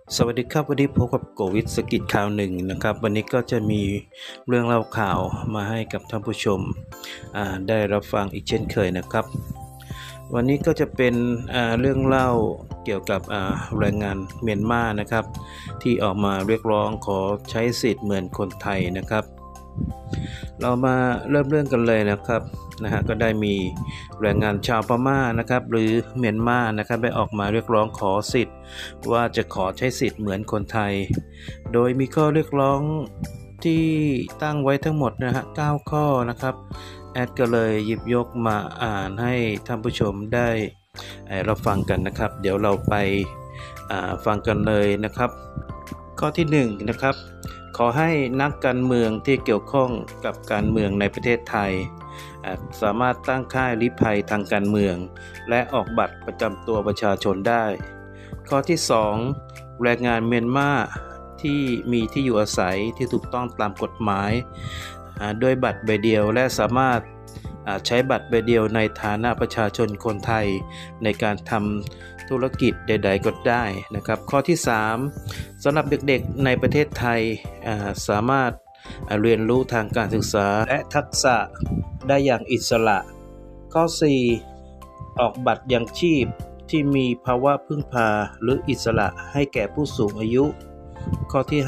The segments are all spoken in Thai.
สวัสดีครับวันนี้พบกับโกวิทสกิจข่าวหนึ่งนะครับวันนี้ก็จะมีเรื่องเล่าข่าวมาให้กับท่านผู้ชมได้รับฟังอีกเช่นเคยนะครับวันนี้ก็จะเป็นเรื่องเล่าเกี่ยวกับแรงงานเมียนมานะครับที่ออกมาเรียกร้องขอใช้สิทธิ์เหมือนคนไทยนะครับเรามาเริ่มเรื่องกันเลยนะครับก็ได้มีแรงงานชาวพม่านะครับหรือเมียนมานะครับได้ออกมาเรียกร้องขอสิทธิ์ว่าจะขอใช้สิทธิ์เหมือนคนไทยโดยมีข้อเรียกร้องที่ตั้งไว้ทั้งหมด9 ข้อนะครับแอดก็เลยหยิบยกมาอ่านให้ท่านผู้ชมได้รับฟังกันนะครับเดี๋ยวเราไปฟังกันเลยนะครับข้อที่1นะครับขอให้นักการเมืองที่เกี่ยวข้องกับการเมืองในประเทศไทยสามารถตั้งค่ายลี้ภัยทางการเมืองและออกบัตรประจำตัวประชาชนได้ข้อที่2แรงงานเมียนมาที่มีที่อยู่อาศัยที่ถูกต้องตามกฎหมายด้วยบัตรใบเดียวและสามารถใช้บัตรใบเดียวในฐานะประชาชนคนไทยในการทำธุรกิจใดๆก็ได้นะครับข้อที่3สำหรับเด็กๆในประเทศไทยสามารถเรียนรู้ทางการศึกษาและทักษะได้อย่างอิสระข้อ4ออกบัตรยังชีพที่มีภาวะพึ่งพาหรืออิสระให้แก่ผู้สูงอายุข้อที่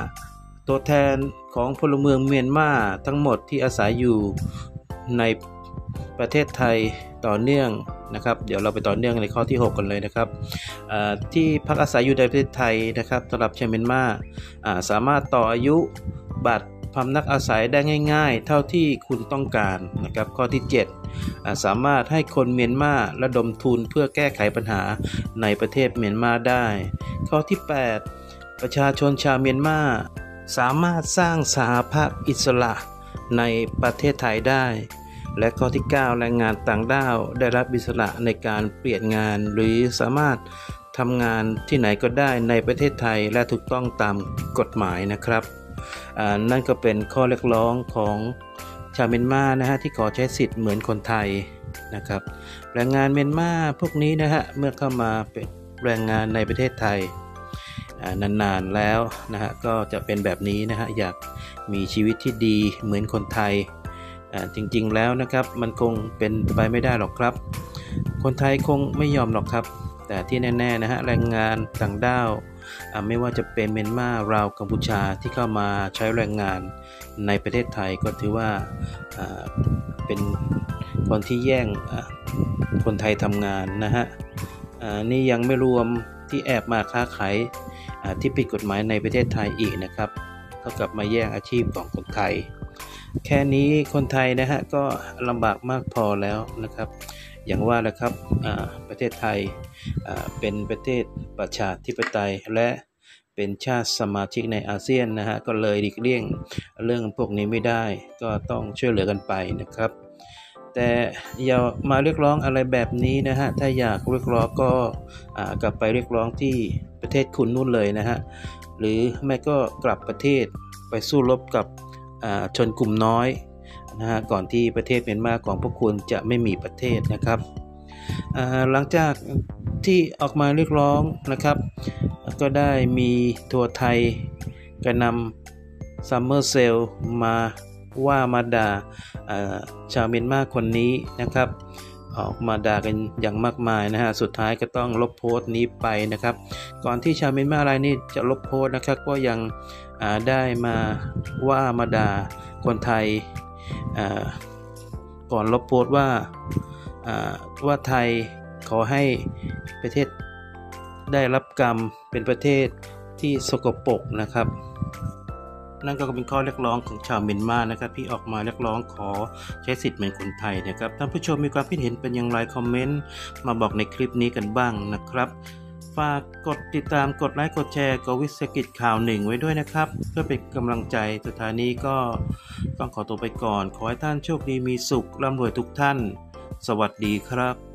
5ตัวแทนของพลเมืองเมียนมาทั้งหมดที่อาศัยอยู่ในประเทศไทยต่อเนื่องนะครับเดี๋ยวเราไปต่อเนื่องในข้อที่6กันเลยนะครับที่พักอาศัยอยู่ในประเทศไทยนะครับสำหรับชาวเมียนมาสามารถต่ออายุบัตรพำนักอาศัยได้ง่ายๆเท่าที่คุณต้องการนะครับข้อที่7สามารถให้คนเมียนมาระดมทุนเพื่อแก้ไขปัญหาในประเทศเมียนมาได้ข้อที่8ประชาชนชาวเมียนมาสามารถสร้างสหภาพอิสระในประเทศไทยได้และข้อที่9แรงงานต่างด้าวได้รับอิสระในการเปลี่ยนงานหรือสามารถทำงานที่ไหนก็ได้ในประเทศไทยและถูกต้องตามกฎหมายนะครับนั่นก็เป็นข้อเรียกร้องของชาวเมียนมาที่ขอใช้สิทธิ์เหมือนคนไทยนะครับแรงงานเมียนมาพวกนี้เมื่อเข้ามาเป็นแรงงานในประเทศไทยนานๆแล้วก็จะเป็นแบบนี้อยากมีชีวิตที่ดีเหมือนคนไทยจริงๆแล้วนะครับมันคงเป็นไปไม่ได้หรอกครับคนไทยคงไม่ยอมหรอกครับแต่ที่แน่ๆแรงงานต่างด้าวไม่ว่าจะเป็นเมียนมาลาวกัมพูชาที่เข้ามาใช้แรงงานในประเทศไทยก็ถือว่าเป็นคนที่แย่งคนไทยทำงานนี่ยังไม่รวมที่แอบมาค้าขายที่ผิดกฎหมายในประเทศไทยอีกนะครับเท่ากับมาแย่งอาชีพของคนไทยแค่นี้คนไทยก็ลำบากมากพอแล้วนะครับอย่างว่าแหละครับประเทศไทยเป็นประเทศประชาธิปไตยและเป็นชาติสมาชิกในอาเซียนก็เลยหลีกเลี่ยงเรื่องพวกนี้ไม่ได้ก็ต้องช่วยเหลือกันไปนะครับแต่อย่ามาเรียกร้องอะไรแบบนี้ถ้าอยากเรียกร้องก็กลับไปเรียกร้องที่ประเทศคุณนู่นเลยหรือไม่ก็กลับประเทศไปสู้รบกับชนกลุ่มน้อยก่อนที่ประเทศเมียนมาของพวกคุณจะไม่มีประเทศนะครับหลังจากที่ออกมาเรียกร้องนะครับก็ได้มีทัวร์ไทยกระนำซัมเมอร์เซลมาด่าชาวเมียนมาคนนี้นะครับออกมาด่ากันอย่างมากมายสุดท้ายก็ต้องลบโพสต์นี้ไปนะครับก่อนที่ชาวเมียนมารายนี้จะลบโพสต์นะครับก็ยังได้มาด่าคนไทยก่อนลบโพสต์ว่าไทยขอให้ประเทศได้รับกรรมเป็นประเทศที่สกปรกนะครับนั่นก็เป็นข้อเรียกร้องของชาวเมียนมานะครับที่ออกมาเรียกร้องขอใช้สิทธิ์เหมือนคนไทยนะครับท่านผู้ชมมีความคิดเห็นเป็นอย่างไรคอมเมนต์มาบอกในคลิปนี้กันบ้างนะครับฝากกดติดตามกดไลค์กดแชร์โกวิทสกิจข่าว1ไว้ด้วยนะครับเพื่อเป็นกำลังใจสุดท้ายนี้ก็ต้องขอตัวไปก่อนขอให้ท่านโชคดีมีสุขร่ำรวยทุกท่านสวัสดีครับ